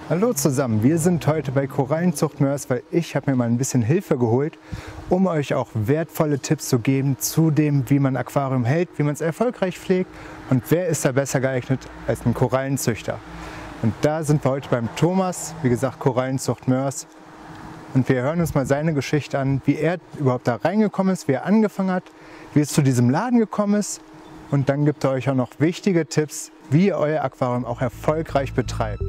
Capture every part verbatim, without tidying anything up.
Hallo zusammen, wir sind heute bei Korallenzucht Moers, weil ich habe mir mal ein bisschen Hilfe geholt, um euch auch wertvolle Tipps zu geben zu dem, wie man ein Aquarium hält, wie man es erfolgreich pflegt und wer ist da besser geeignet als ein Korallenzüchter. Und da sind wir heute beim Thomas, wie gesagt Korallenzucht Moers, und wir hören uns mal seine Geschichte an, wie er überhaupt da reingekommen ist, wie er angefangen hat, wie es zu diesem Laden gekommen ist, und dann gibt er euch auch noch wichtige Tipps, wie ihr euer Aquarium auch erfolgreich betreibt.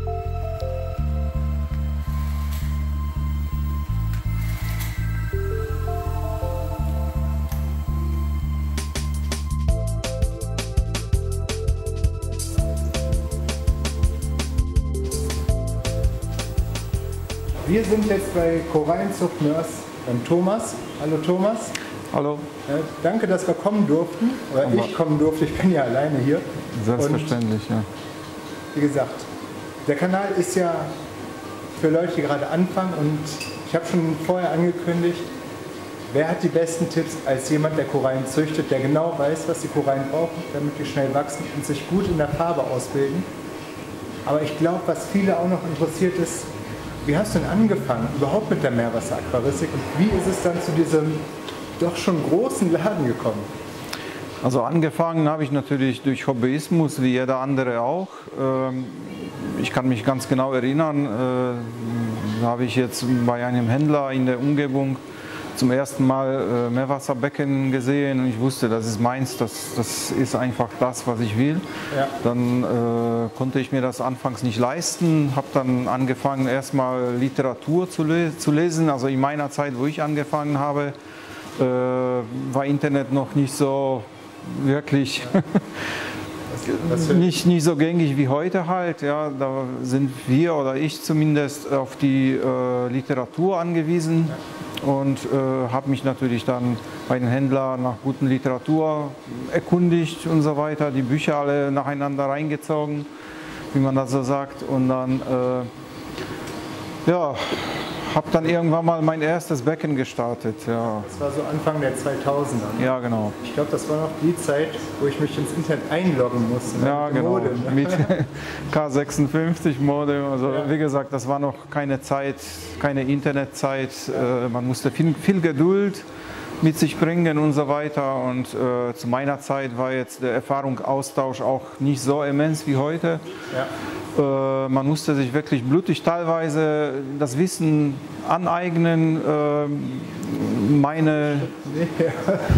Wir sind jetzt bei Korallenzucht Moers beim Thomas. Hallo Thomas. Hallo. Ja, danke, dass wir kommen durften. Oder Aber ich kommen durfte, ich bin ja alleine hier. Selbstverständlich, und, ja. Wie gesagt, der Kanal ist ja für Leute, die gerade anfangen, und ich habe schon vorher angekündigt, wer hat die besten Tipps als jemand, der Korallen züchtet, der genau weiß, was die Korallen brauchen, damit die schnell wachsen und sich gut in der Farbe ausbilden. Aber ich glaube, was viele auch noch interessiert ist, wie hast du denn angefangen, überhaupt mit der Meerwasseraquaristik, und wie ist es dann zu diesem doch schon großen Laden gekommen? Also angefangen habe ich natürlich durch Hobbyismus, wie jeder andere auch. Ich kann mich ganz genau erinnern, da habe ich jetzt bei einem Händler in der Umgebung zum ersten Mal Meerwasserbecken gesehen und ich wusste, das ist meins, das, das ist einfach das, was ich will. Ja. Dann äh, konnte ich mir das anfangs nicht leisten, habe dann angefangen erstmal Literatur zu, le zu lesen. Also in meiner Zeit, wo ich angefangen habe, äh, war Internet noch nicht so wirklich nicht, nicht so gängig wie heute halt. Ja, da sind wir oder ich zumindest auf die äh, Literatur angewiesen. Ja. Und äh, habe mich natürlich dann bei den Händlern nach guten Literatur erkundigt und so weiter, die Bücher alle nacheinander reingezogen, wie man das so sagt. Und dann äh, ja, habe dann irgendwann mal mein erstes Becken gestartet. Ja. Das war so Anfang der zweitausender. Ne? Ja, genau. Ich glaube, das war noch die Zeit, wo ich mich ins Internet einloggen musste. Ja, mit genau. Modem. Mit K sechsundfünfzig Modem. Also ja. Wie gesagt, das war noch keine Zeit, keine Internetzeit. Ja. Man musste viel, viel Geduld mit sich bringen und so weiter. Und äh, zu meiner Zeit war jetzt der Erfahrungsaustausch auch nicht so immens wie heute. Ja. Äh, man musste sich wirklich blutig teilweise das Wissen aneignen. Äh, meine... Ja.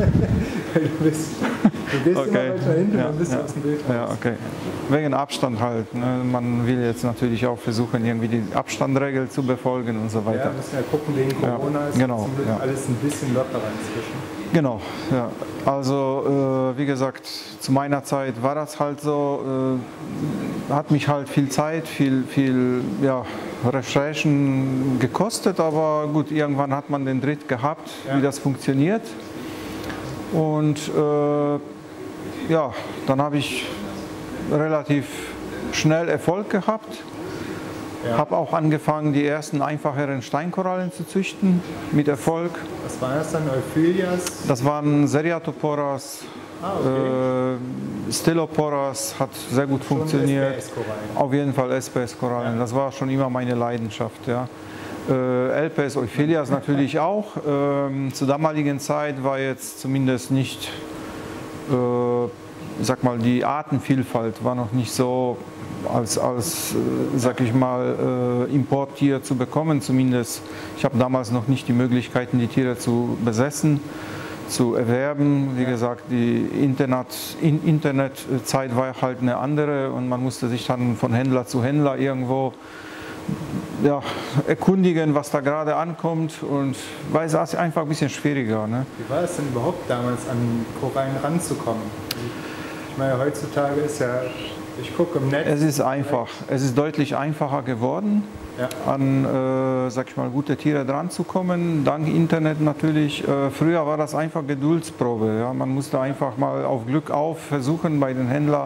du bist, du bist okay. immer weiter hinten ja, und bist ja. aus dem Bild raus. Ja, okay. Wegen Abstand halt. Ne? Man will jetzt natürlich auch versuchen, irgendwie die Abstandregel zu befolgen und so weiter. Ja, müssen ja gucken, wegen Corona ja, ist genau, zum Glück ja. alles ein bisschen lockerer inzwischen. Genau, ja. Also äh, wie gesagt, zu meiner Zeit war das halt so, äh, hat mich halt viel Zeit, viel, viel ja, Recherchen gekostet, aber gut, irgendwann hat man den Dritt gehabt, ja. wie das funktioniert. Und äh, ja, dann habe ich relativ schnell Erfolg gehabt. Ja. Habe auch angefangen, die ersten einfacheren Steinkorallen zu züchten, mit Erfolg. Was waren das dann? Euphyllias? Das waren Seriatoporas, ah, okay. äh, Styloporas, hat sehr gut schon funktioniert. S P S-Korallen. Auf jeden Fall S P S-Korallen, ja. Das war schon immer meine Leidenschaft. Ja. Äh, L P S, Euphyllias natürlich auch. Ähm, zur damaligen Zeit war jetzt zumindest nicht, äh, ich sag mal, die Artenvielfalt war noch nicht so als, als sag ich mal, äh, Importtier zu bekommen zumindest. Ich habe damals noch nicht die Möglichkeiten, die Tiere zu besessen, zu erwerben. Wie gesagt, die Internet, in, Internetzeit war halt eine andere und man musste sich dann von Händler zu Händler irgendwo ja, erkundigen, was da gerade ankommt, und weil es ist einfach ein bisschen schwieriger. Ne? Wie war es denn überhaupt damals, an Korallen ranzukommen? Ich meine, heutzutage ist ja, ich gucke im Netz. Es ist einfach, es ist deutlich einfacher geworden, ja. an äh, sag ich mal, gute Tiere dran zu kommen, dank Internet natürlich. Äh, früher war das einfach Geduldsprobe. Ja? Man musste einfach mal auf Glück auf versuchen, bei den Händlern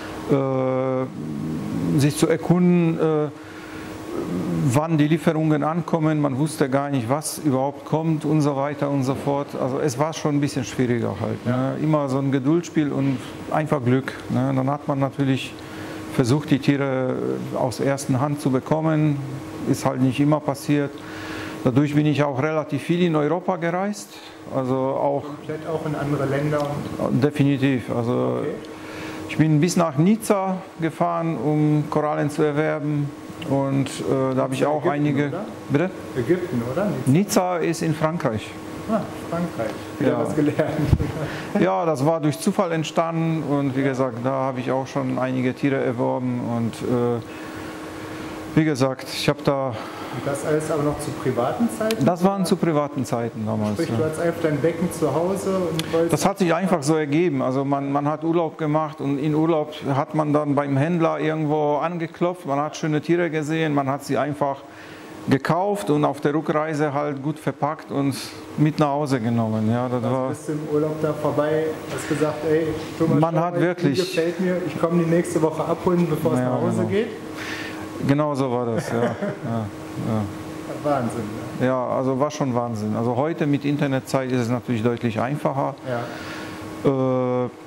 äh, sich zu erkunden, äh, wann die Lieferungen ankommen, man wusste gar nicht, was überhaupt kommt und so weiter und so fort. Also es war schon ein bisschen schwieriger halt. Ne? Immer so ein Geduldsspiel und einfach Glück. Ne? Dann hat man natürlich versucht, die Tiere aus erster Hand zu bekommen. Ist halt nicht immer passiert. Dadurch bin ich auch relativ viel in Europa gereist. Also auch komplett auch in andere Länder? Definitiv. Also okay. Ich bin bis nach Nizza gefahren, um Korallen zu erwerben. Und äh, da habe ich auch Ägypten, einige. Oder? Bitte? Ägypten, oder? Nizza, Nizza ist in Frankreich. Ah, Frankreich. Wieder ja. was gelernt. Ja, das war durch Zufall entstanden und wie gesagt, da habe ich auch schon einige Tiere erworben und äh, wie gesagt, ich habe da... Und das alles aber noch zu privaten Zeiten? Das waren zu privaten Zeiten damals. Sprich, ja. du hattest einfach dein Becken zu Hause und wolltest... Das hat sich einfach so ergeben. Also man, man hat Urlaub gemacht und in Urlaub hat man dann beim Händler irgendwo angeklopft, man hat schöne Tiere gesehen, man hat sie einfach gekauft und auf der Rückreise halt gut verpackt und mit nach Hause genommen. Ja, das also war bist du im Urlaub da vorbei, hast gesagt, ey, Thomas, man hat wirklich, gefällt mir, ich komme die nächste Woche abholen, bevor es ja, nach Hause genau. geht? Genau so war das, ja. ja, ja. Wahnsinn. Ja. ja, also war schon Wahnsinn. Also heute mit Internetzeit ist es natürlich deutlich einfacher. Ja. Äh,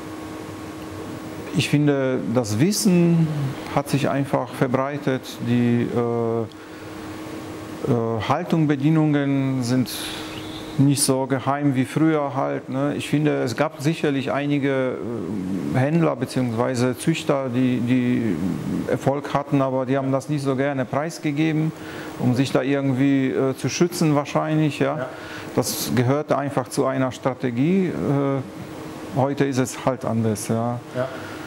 ich finde, das Wissen hat sich einfach verbreitet, die äh, äh, Haltung, Bedienungen sind nicht so geheim wie früher halt. Ne? Ich finde, es gab sicherlich einige äh, Händler bzw. Züchter, die, die Erfolg hatten, aber die haben das nicht so gerne preisgegeben, um sich da irgendwie äh, zu schützen wahrscheinlich. Ja? Ja. Das gehörte einfach zu einer Strategie. Äh, heute ist es halt anders. Ja? Ja.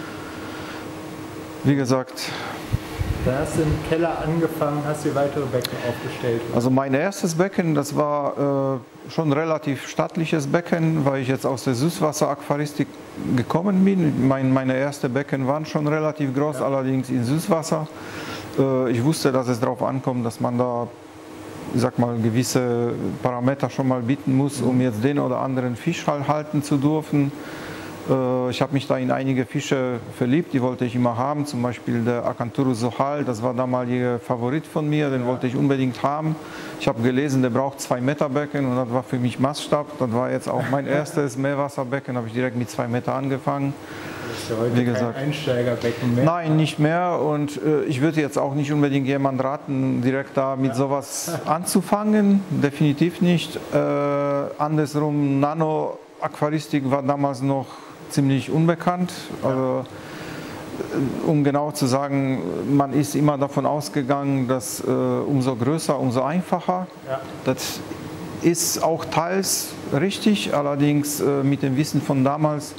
Wie gesagt, da hast du im Keller angefangen, hast dir weitere Becken aufgestellt. Also mein erstes Becken, das war äh, schon ein relativ stattliches Becken, weil ich jetzt aus der Süßwasser-Aquaristik gekommen bin. Mein, meine ersten Becken waren schon relativ groß, ja. Allerdings in Süßwasser. Äh, ich wusste, dass es darauf ankommt, dass man da, ich sag mal, gewisse Parameter schon mal bieten muss, um jetzt den oder anderen Fisch halt halten zu dürfen. Ich habe mich da in einige Fische verliebt, die wollte ich immer haben, zum Beispiel der Acanthurus sohal, das war damaliger Favorit von mir, den wollte ich unbedingt haben. Ich habe gelesen, der braucht zwei Meter Becken und das war für mich Maßstab. Das war jetzt auch mein erstes Meerwasserbecken, habe ich direkt mit zwei Meter angefangen. Das ist ja heute Wie gesagt, kein Einsteigerbecken mehr. Nein, nicht mehr und äh, ich würde jetzt auch nicht unbedingt jemand raten, direkt da mit ja. sowas anzufangen, definitiv nicht. Äh, andersrum, Nano-Aquaristik war damals noch ziemlich unbekannt. Also, um genau zu sagen, man ist immer davon ausgegangen, dass äh, umso größer, umso einfacher. Ja. Das ist auch teils richtig, allerdings äh, mit dem Wissen von damals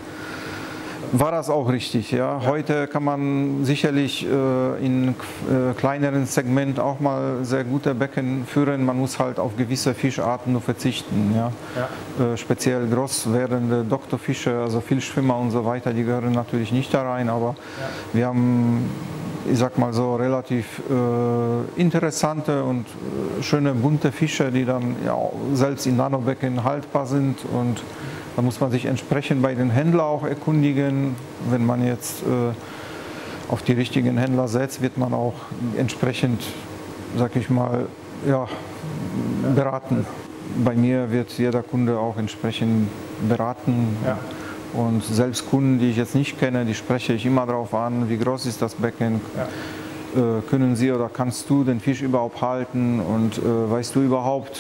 war das auch richtig. Ja? Ja. Heute kann man sicherlich äh, in äh, kleineren Segment auch mal sehr gute Becken führen. Man muss halt auf gewisse Fischarten nur verzichten. Ja? Ja. Äh, speziell groß werdende Doktorfische, also Vielschwimmer und so weiter, die gehören natürlich nicht da rein. Aber ja. wir haben, ich sag mal so, relativ äh, interessante und äh, schöne bunte Fische, die dann ja, selbst in Nanobecken haltbar sind. Und da muss man sich entsprechend bei den Händlern auch erkundigen. Wenn man jetzt äh, auf die richtigen Händler setzt, wird man auch entsprechend, sag ich mal, ja, beraten. Bei mir wird jeder Kunde auch entsprechend beraten. Ja. Und selbst Kunden, die ich jetzt nicht kenne, die spreche ich immer darauf an, wie groß ist das Becken. Ja. Können Sie oder kannst du den Fisch überhaupt halten und äh, weißt du überhaupt,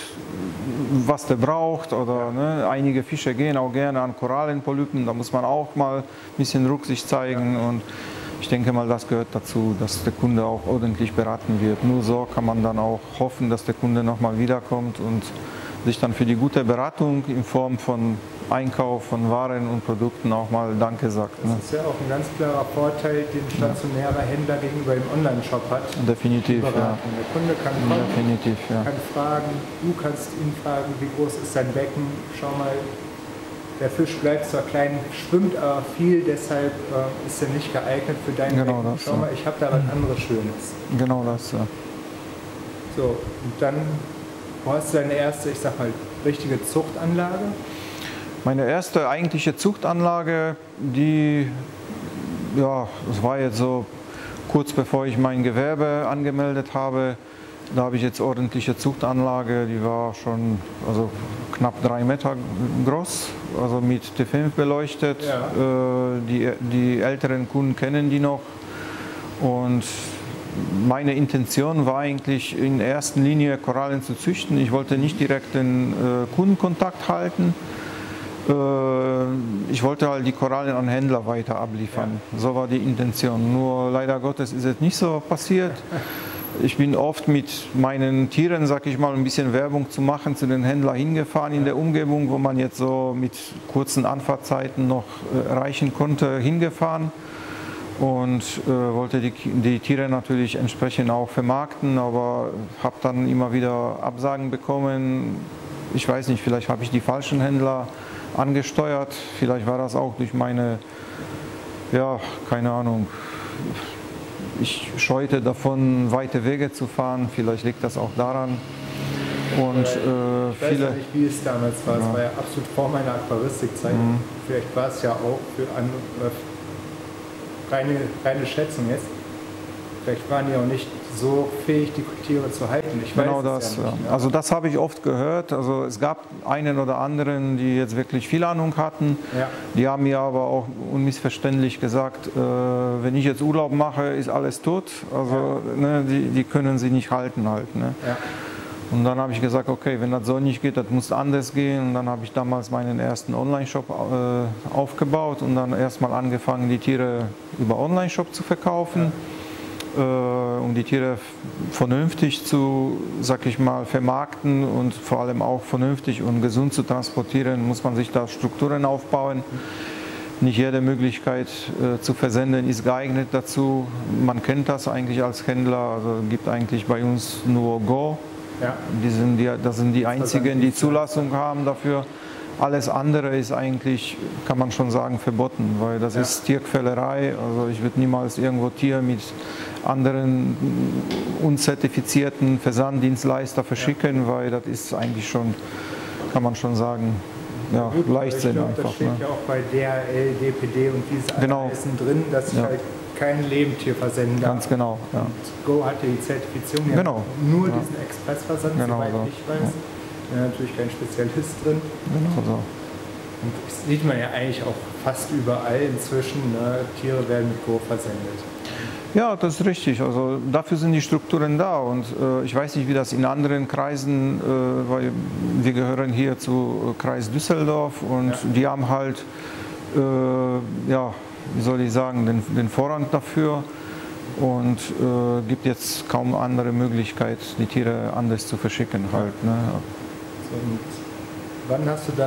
was der braucht? Oder ne? Einige Fische gehen auch gerne an Korallenpolypen, da muss man auch mal ein bisschen Rücksicht zeigen. Und ich denke mal, das gehört dazu, dass der Kunde auch ordentlich beraten wird. Nur so kann man dann auch hoffen, dass der Kunde nochmal wiederkommt und sich dann für die gute Beratung in Form von Einkauf von Waren und Produkten auch mal Danke sagt. Das ne? ist ja auch ein ganz klarer Vorteil, den stationärer Händler gegenüber dem Online-Shop hat. Definitiv, ja. Der Kunde kann kommen, Definitiv, ja. kann fragen, du kannst ihn fragen, wie groß ist dein Becken, schau mal, der Fisch bleibt zwar klein, schwimmt aber viel, deshalb äh, ist er nicht geeignet für dein genau Becken. Das, schau mal, ich habe da was anderes Schönes. Genau das, ja. So, und dann hast du deine erste, ich sag mal, richtige Zuchtanlage? Meine erste eigentliche Zuchtanlage, die, ja, das war jetzt so kurz bevor ich mein Gewerbe angemeldet habe. Da habe ich jetzt ordentliche Zuchtanlage, die war schon also knapp drei Meter groß, also mit T fünf beleuchtet. Ja. Äh, die, die älteren Kunden kennen die noch. Und meine Intention war eigentlich in erster Linie Korallen zu züchten. Ich wollte nicht direkt den äh, Kundenkontakt halten. Äh, ich wollte halt die Korallen an Händler weiter abliefern. Ja. So war die Intention. Nur leider Gottes ist es nicht so passiert. Ich bin oft mit meinen Tieren, sag ich mal, ein bisschen Werbung zu machen, zu den Händlern hingefahren in der Umgebung, wo man jetzt so mit kurzen Anfahrtzeiten noch äh, erreichen konnte, hingefahren. Und äh, wollte die, die Tiere natürlich entsprechend auch vermarkten, aber habe dann immer wieder Absagen bekommen. Ich weiß nicht, vielleicht habe ich die falschen Händler angesteuert, vielleicht war das auch durch meine, ja, keine Ahnung, ich scheute davon, weite Wege zu fahren, vielleicht liegt das auch daran. Und, äh, ich weiß viele, ja nicht, wie es damals war, ja. Es war ja absolut vor meiner Aquaristikzeit. Mhm. Vielleicht war es ja auch für andere, Reine, reine Schätzung jetzt. Vielleicht waren die auch nicht so fähig, die Tiere zu halten. Ich genau weiß das. Es ja nicht, ja. Also das habe ich oft gehört. Also es gab einen oder anderen, die jetzt wirklich viel Ahnung hatten. Ja. Die haben mir aber auch unmissverständlich gesagt, äh, wenn ich jetzt Urlaub mache, ist alles tot. Also ja. ne, die, die können sie nicht halten halt. Ne? Ja. Und dann habe ich gesagt, okay, wenn das so nicht geht, das muss anders gehen. Und dann habe ich damals meinen ersten Online-Shop äh, aufgebaut und dann erstmal angefangen, die Tiere über Online-Shop zu verkaufen. Ja. Äh, um die Tiere vernünftig zu, sag ich mal, vermarkten und vor allem auch vernünftig und gesund zu transportieren, muss man sich da Strukturen aufbauen. Nicht jede Möglichkeit äh, zu versenden ist geeignet dazu. Man kennt das eigentlich als Händler. Also gibt eigentlich bei uns nur Go. Ja. Die sind die, das sind die einzigen, die Zulassung haben dafür. Alles andere ist eigentlich, kann man schon sagen, verboten, weil das ja. ist Tierquälerei. Also ich würde niemals irgendwo Tier mit anderen unzertifizierten Versanddienstleister verschicken, ja. weil das ist eigentlich schon, kann man schon sagen, ja, gut, Leichtsinn ich glaub, einfach. Das steht ne? ja auch bei D H L, D P D und diese genau. Eisen drin, dass ich ja. halt kein Lebendtier versenden darf. Ganz genau. Ja. Und Go hat ja die Zertifizierung, die genau. nur ja. diesen Expressversand, genau soweit so. ich weiß. Ja. Da ist natürlich kein Spezialist drin. Genau so. Und das sieht man ja eigentlich auch fast überall inzwischen. Ne? Tiere werden mit Go versendet. Ja, das ist richtig. Also dafür sind die Strukturen da. Und äh, ich weiß nicht, wie das in anderen Kreisen, äh, weil wir gehören hier zu Kreis Düsseldorf und ja. die haben halt, äh, ja, wie soll ich sagen, den, den Vorrang dafür und äh, gibt jetzt kaum andere Möglichkeit, die Tiere anders zu verschicken halt. Ne? So, und wann hast du dann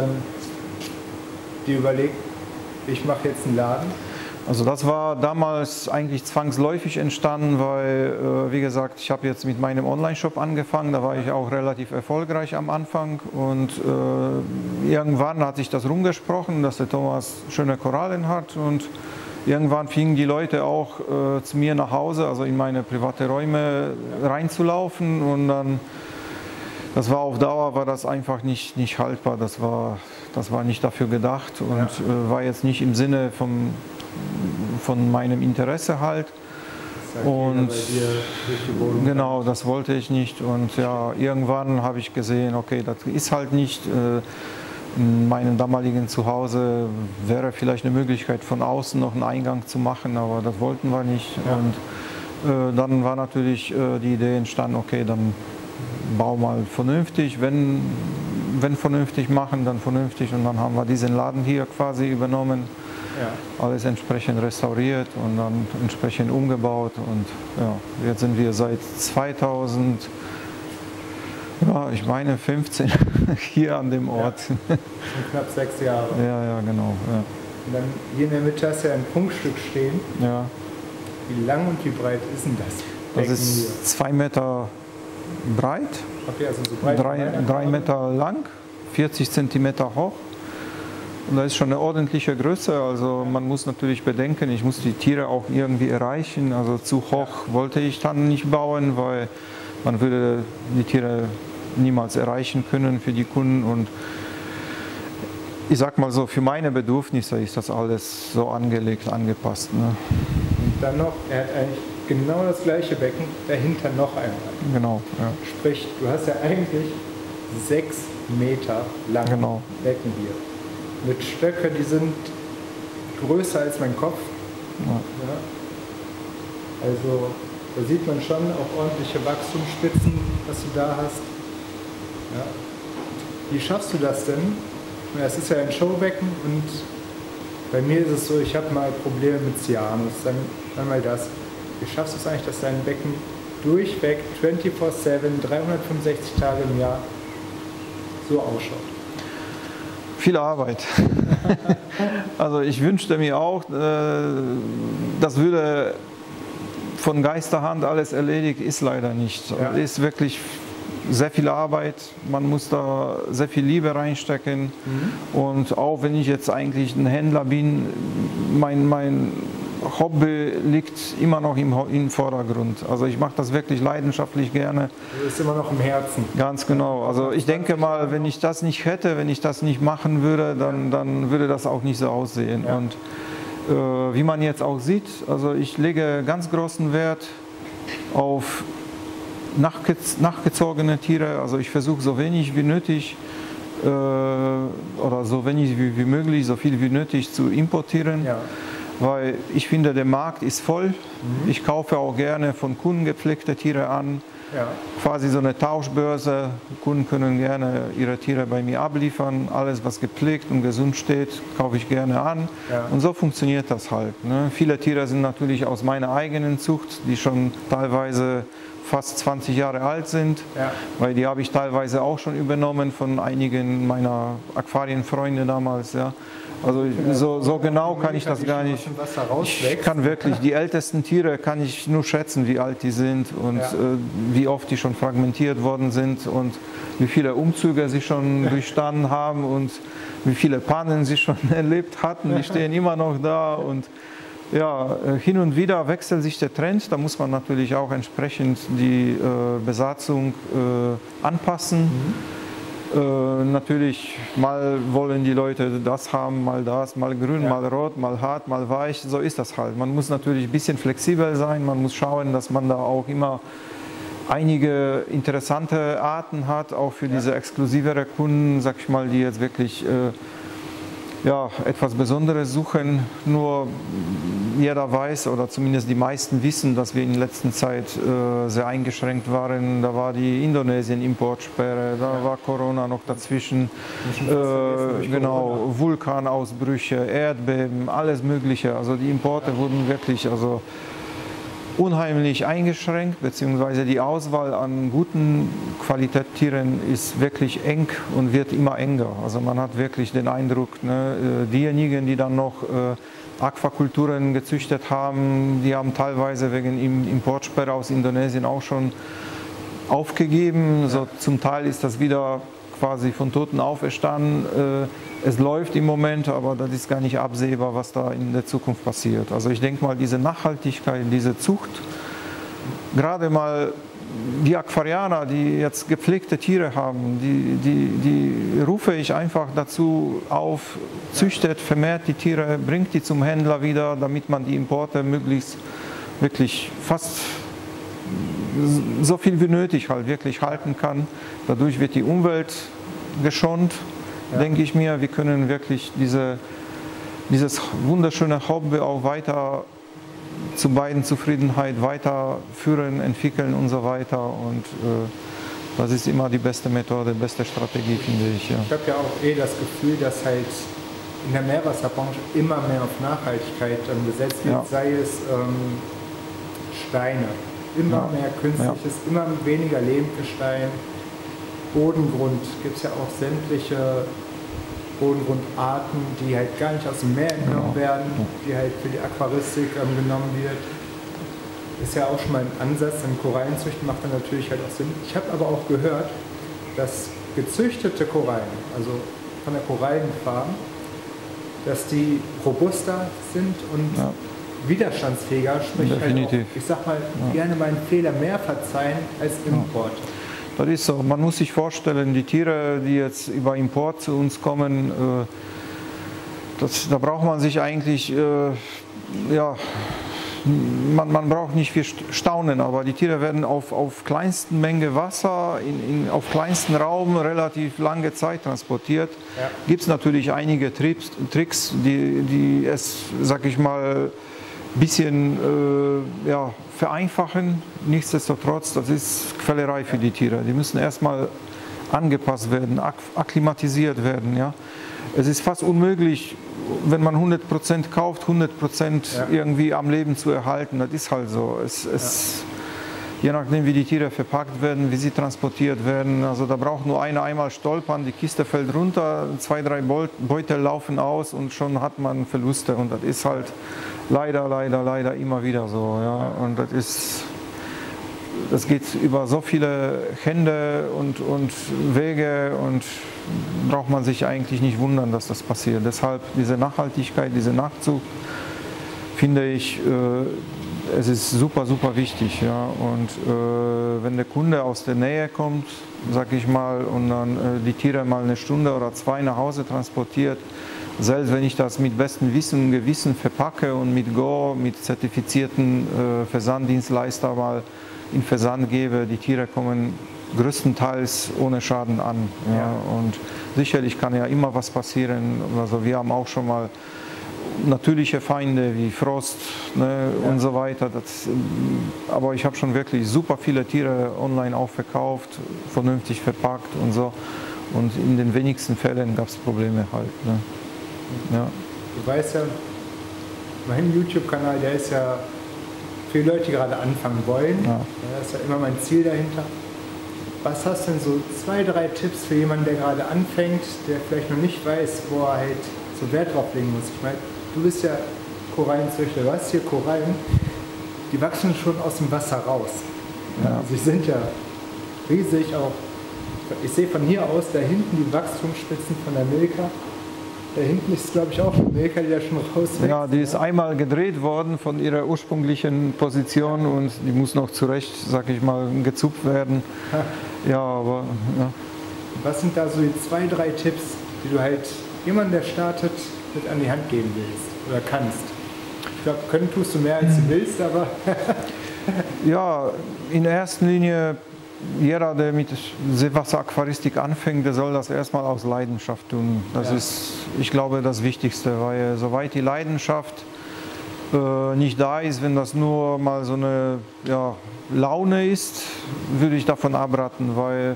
dir überlegt, ich mache jetzt einen Laden? Also das war damals eigentlich zwangsläufig entstanden, weil, äh, wie gesagt, ich habe jetzt mit meinem Online-Shop angefangen, da war ich auch relativ erfolgreich am Anfang und äh, irgendwann hat sich das rumgesprochen, dass der Thomas schöne Korallen hat und irgendwann fingen die Leute auch äh, zu mir nach Hause, also in meine private Räume reinzulaufen und dann, das war auf Dauer, war das einfach nicht, nicht haltbar, das war, das war nicht dafür gedacht und äh, war jetzt nicht im Sinne vom von meinem Interesse halt. Und genau, das wollte ich nicht. Und ja, irgendwann habe ich gesehen, okay, das ist halt nicht. In meinem damaligen Zuhause wäre vielleicht eine Möglichkeit, von außen noch einen Eingang zu machen, aber das wollten wir nicht. Ja. Und äh, dann war natürlich äh, die Idee entstanden, okay, dann bau mal vernünftig, wenn, wenn vernünftig machen, dann vernünftig. Und dann haben wir diesen Laden hier quasi übernommen. Ja. Alles entsprechend restauriert und dann entsprechend umgebaut und ja, jetzt sind wir seit zweitausend, ja, ich meine fünfzehn hier an dem Ort. Ja, schon knapp sechs Jahre. Ja, ja, genau. Ja. Und dann hier in der Mitte hast du ja ein Prunkstück stehen. Ja. Wie lang und wie breit ist denn das? Das ist hier? zwei Meter breit, okay, also so breit drei, drei Meter lang, vierzig Zentimeter hoch. Und das ist schon eine ordentliche Größe, also man muss natürlich bedenken, ich muss die Tiere auch irgendwie erreichen, also zu hoch wollte ich dann nicht bauen, weil man würde die Tiere niemals erreichen können für die Kunden und ich sag mal so, für meine Bedürfnisse ist das alles so angelegt, angepasst. Ne? Und dann noch, er hat eigentlich genau das gleiche Becken, dahinter noch einmal. Genau. Ja. Sprich, du hast ja eigentlich sechs Meter lange genau. Becken hier. Mit Stöcke, die sind größer als mein Kopf. Ja. Ja. Also da sieht man schon auch ordentliche Wachstumsspitzen, was du da hast. Ja. Wie schaffst du das denn? Es ist ja ein Showbecken und bei mir ist es so, ich habe mal Probleme mit Cyanus. Dann, dann mal das. Wie schaffst du es eigentlich, dass dein Becken durchweg vierundzwanzig sieben, dreihundertfünfundsechzig Tage im Jahr so ausschaut? Viel Arbeit. Also ich wünschte mir auch, das würde von Geisterhand alles erledigt, ist leider nicht. Ja. Ist wirklich sehr viel Arbeit, man muss da sehr viel Liebe reinstecken. Mhm. Und auch wenn ich jetzt eigentlich ein Händler bin, mein, mein Hobby liegt immer noch im, im Vordergrund. Also ich mache das wirklich leidenschaftlich gerne. Das ist immer noch im Herzen. Ganz genau. Also ich denke mal, wenn ich das nicht hätte, wenn ich das nicht machen würde, dann, dann würde das auch nicht so aussehen. Ja. Und äh, wie man jetzt auch sieht, also ich lege ganz großen Wert auf nachgezogene Tiere. Also ich versuche so wenig wie nötig äh, oder so wenig wie, wie möglich, so viel wie nötig zu importieren. Ja. Weil ich finde, der Markt ist voll. Mhm. Ich kaufe auch gerne von Kunden gepflegte Tiere an. Ja. Quasi so eine Tauschbörse. Kunden können gerne ihre Tiere bei mir abliefern. Alles, was gepflegt und gesund steht, kaufe ich gerne an. Ja. Und so funktioniert das halt. Ne? Viele Tiere sind natürlich aus meiner eigenen Zucht, die schon teilweise fast zwanzig Jahre alt sind, ja. Weil die habe ich teilweise auch schon übernommen von einigen meiner Aquarienfreunde damals. Ja. Also so, so genau kann ich das gar nicht. Ich kann wirklich, die ältesten Tiere kann ich nur schätzen, wie alt die sind und ja. äh, wie oft die schon fragmentiert worden sind und wie viele Umzüge sie schon durchstanden haben und wie viele Pannen sie schon erlebt hatten. Die stehen immer noch da und ja, hin und wieder wechselt sich der Trend. Da muss man natürlich auch entsprechend die äh, Besatzung äh, anpassen. Mhm. Äh, natürlich, mal wollen die Leute das haben, mal das, mal grün, ja. mal rot, mal hart, mal weich. So ist das halt. Man muss natürlich ein bisschen flexibel sein. Man muss schauen, dass man da auch immer einige interessante Arten hat, auch für ja. diese exklusivere Kunden, sag ich mal, die jetzt wirklich äh, ja, etwas Besonderes suchen. Nur jeder weiß oder zumindest die meisten wissen, dass wir in letzter Zeit äh, sehr eingeschränkt waren. Da war die Indonesien-Importsperre, da ja. war Corona noch dazwischen, äh, genau, Vulkanausbrüche, Erdbeben, alles Mögliche. Also die Importe ja. wurden wirklich also unheimlich eingeschränkt, beziehungsweise die Auswahl an guten Qualitätstieren ist wirklich eng und wird immer enger. Also man hat wirklich den Eindruck, ne, diejenigen, die dann noch äh, Aquakulturen gezüchtet haben, die haben teilweise wegen Importsperre aus Indonesien auch schon aufgegeben. Ja. So, zum Teil ist das wieder quasi von Toten auferstanden. Äh, Es läuft im Moment, aber das ist gar nicht absehbar, was da in der Zukunft passiert. Also ich denke mal, diese Nachhaltigkeit, diese Zucht, gerade mal die Aquarianer, die jetzt gepflegte Tiere haben, die, die, die rufe ich einfach dazu auf, züchtet, vermehrt die Tiere, bringt die zum Händler wieder, damit man die Importe möglichst wirklich fast so viel wie nötig halt wirklich halten kann. Dadurch wird die Umwelt geschont. Ja. Denke ich mir, wir können wirklich diese, dieses wunderschöne Hobby auch weiter zu beiden Zufriedenheit weiterführen, entwickeln und so weiter. Und äh, das ist immer die beste Methode, beste Strategie, finde ich. Ja. Ich habe ja auch eh das Gefühl, dass halt in der Meerwasserbranche immer mehr auf Nachhaltigkeit ähm, gesetzt wird, ja. sei es ähm, Steine, immer ja. mehr künstliches, ja. immer weniger Lehmgestein. Bodengrund gibt es ja auch sämtliche Bodengrundarten, die halt gar nicht aus dem Meer entnommen genau. werden, die halt für die Aquaristik ähm, genommen wird. Ist ja auch schon mal ein Ansatz, dann Korallenzucht macht dann natürlich halt auch Sinn. Ich habe aber auch gehört, dass gezüchtete Korallen, also von der Korallenfarm, dass die robuster sind und ja. widerstandsfähiger, sprich Definitiv. halt auch, ich sag mal, ja. gerne meinen Fehler mehr verzeihen als Import. Ja. Das ist so. Man muss sich vorstellen, die Tiere, die jetzt über Import zu uns kommen, äh, das, da braucht man sich eigentlich, äh, ja, man, man braucht nicht viel staunen, aber die Tiere werden auf, auf kleinsten Menge Wasser, in, in, auf kleinsten Raum relativ lange Zeit transportiert. Ja. Gibt es natürlich einige Tricks, Tricks die, die es, sag ich mal, bisschen äh, ja, vereinfachen. Nichtsdestotrotz, das ist Quälerei für die Tiere. Die müssen erstmal angepasst werden, ak akklimatisiert werden. Ja. Es ist fast unmöglich, wenn man hundert Prozent kauft, hundert Prozent ja. irgendwie am Leben zu erhalten. Das ist halt so. Es, es, ja. Je nachdem, wie die Tiere verpackt werden, wie sie transportiert werden. Also da braucht nur einer einmal stolpern, die Kiste fällt runter, zwei, drei Beutel laufen aus und schon hat man Verluste. Und das ist halt leider, leider, leider immer wieder so. Ja. Und das ist... Das geht über so viele Hände und, und Wege und braucht man sich eigentlich nicht wundern, dass das passiert. Deshalb diese Nachhaltigkeit, diese Nachzug, finde ich, äh, es ist super, super wichtig. Ja. Und äh, wenn der Kunde aus der Nähe kommt, sag ich mal, und dann äh, die Tiere mal eine Stunde oder zwei nach Hause transportiert, selbst wenn ich das mit bestem Wissen und Gewissen verpacke und mit Go, mit zertifizierten äh, Versanddienstleister mal in Versand gebe, die Tiere kommen größtenteils ohne Schaden an. Ja. Ja. Und sicherlich kann ja immer was passieren. Also wir haben auch schon mal natürliche Feinde wie Frost, ne, ja. und so weiter. Das, aber ich habe schon wirklich super viele Tiere online auch verkauft, vernünftig verpackt und so. Und in den wenigsten Fällen gab es Probleme halt. Ne. Ja. Du weißt ja, mein YouTube-Kanal, der ist ja für Leute, die gerade anfangen wollen. Ja. Das ist ja immer mein Ziel dahinter. Was hast du denn so zwei, drei Tipps für jemanden, der gerade anfängt, der vielleicht noch nicht weiß, wo er halt so Wert drauf legen muss? Ich meine, du bist ja Korallenzüchter, du hast hier Korallen, die wachsen schon aus dem Wasser raus. Ja. Sie sind ja riesig auch. Ich sehe von hier aus da hinten die Wachstumsspitzen von der Milka. Da hinten ist, glaube ich, auch eine Milka, die da schon rauswächst. Ja, die ist einmal gedreht worden von ihrer ursprünglichen Position und die muss noch zurecht, sag ich mal, gezupft werden. Ha. Ja, aber... Ja. Was sind da so die zwei, drei Tipps, die du halt jemandem, der startet, mit an die Hand geben willst oder kannst? Ich glaube, können tust du mehr, als du willst, aber... Ja, in erster Linie... Jeder, der mit Seewasser-Aquaristik anfängt, der soll das erstmal aus Leidenschaft tun. Das ja. ist, ich glaube, das Wichtigste, weil soweit die Leidenschaft äh, nicht da ist, wenn das nur mal so eine ja, Laune ist, würde ich davon abraten, weil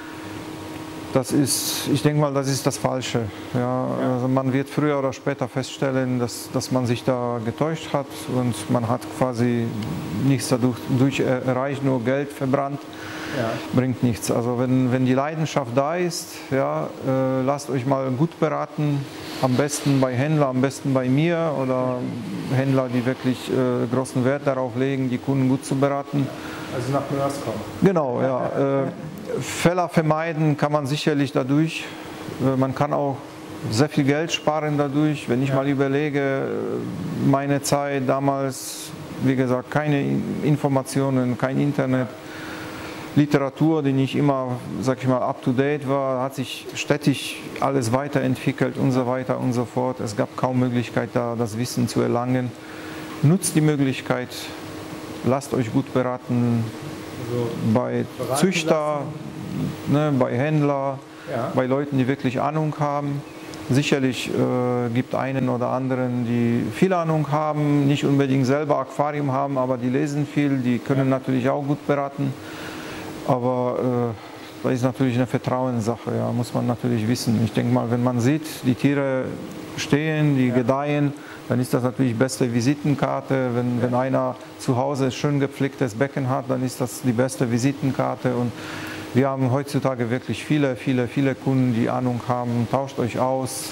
das ist, ich denke mal, das ist das Falsche. Ja, ja. Also man wird früher oder später feststellen, dass, dass man sich da getäuscht hat und man hat quasi nichts dadurch durch erreicht, nur Geld verbrannt. Ja. Bringt nichts. Also wenn, wenn die Leidenschaft da ist, ja, äh, lasst euch mal gut beraten, am besten bei Händlern, am besten bei mir oder Händler, die wirklich äh, großen Wert darauf legen, die Kunden gut zu beraten. Also nach Mörs kommen. Genau, ja. Äh, Fehler vermeiden kann man sicherlich dadurch. Äh, man kann auch sehr viel Geld sparen dadurch. Wenn ich ja. mal überlege, meine Zeit damals, wie gesagt, keine Informationen, kein Internet. Literatur, die nicht immer, sag ich mal, up-to-date war, hat sich stetig alles weiterentwickelt und so weiter und so fort. Es gab kaum Möglichkeit, da das Wissen zu erlangen. Nutzt die Möglichkeit, lasst euch gut beraten, also bei beraten Züchter, ne, bei Händlern, ja. bei Leuten, die wirklich Ahnung haben. Sicherlich äh, gibt einen oder anderen, die viel Ahnung haben, nicht unbedingt selber Aquarium haben, aber die lesen viel, die können ja. natürlich auch gut beraten. Aber äh, das ist natürlich eine Vertrauenssache, ja, muss man natürlich wissen. Ich denke mal, wenn man sieht, die Tiere stehen, die ja. gedeihen, dann ist das natürlich beste Visitenkarte. Wenn, ja. wenn einer zu Hause ein schön gepflegtes Becken hat, dann ist das die beste Visitenkarte. Und wir haben heutzutage wirklich viele, viele, viele Kunden, die Ahnung haben. Tauscht euch aus.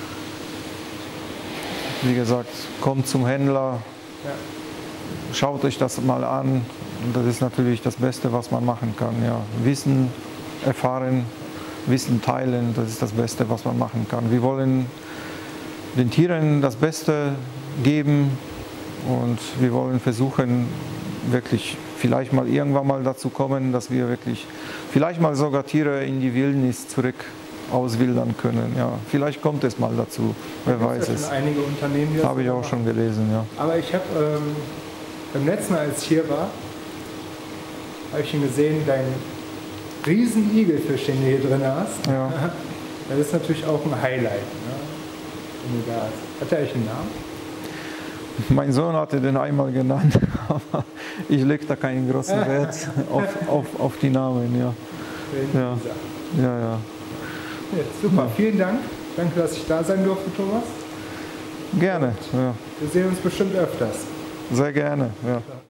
Wie gesagt, kommt zum Händler, ja. schaut euch das mal an. Und das ist natürlich das Beste, was man machen kann. Ja. Wissen erfahren, Wissen teilen, das ist das Beste, was man machen kann. Wir wollen den Tieren das Beste geben und wir wollen versuchen, wirklich vielleicht mal irgendwann mal dazu kommen, dass wir wirklich vielleicht mal sogar Tiere in die Wildnis zurück auswildern können. Ja. Vielleicht kommt es mal dazu, wer weiß es. Einige Unternehmen, die das habe ich auch schon gelesen. Ja. Aber ich habe ähm, beim letzten Mal, als ich hier war, habe ich schon gesehen, dein riesen Igelfisch, den du hier drin hast. Ja. Das ist natürlich auch ein Highlight. Ne? Wenn du da hast. Hat er euch einen Namen? Mein Sohn hatte den einmal genannt, aber ich lege da keinen großen Wert auf, auf, auf die Namen. Ja, ja, ja. ja. Ja, super, vielen Dank. Danke, dass ich da sein durfte, Thomas. Gerne. Ja. Wir sehen uns bestimmt öfters. Sehr gerne. Ja.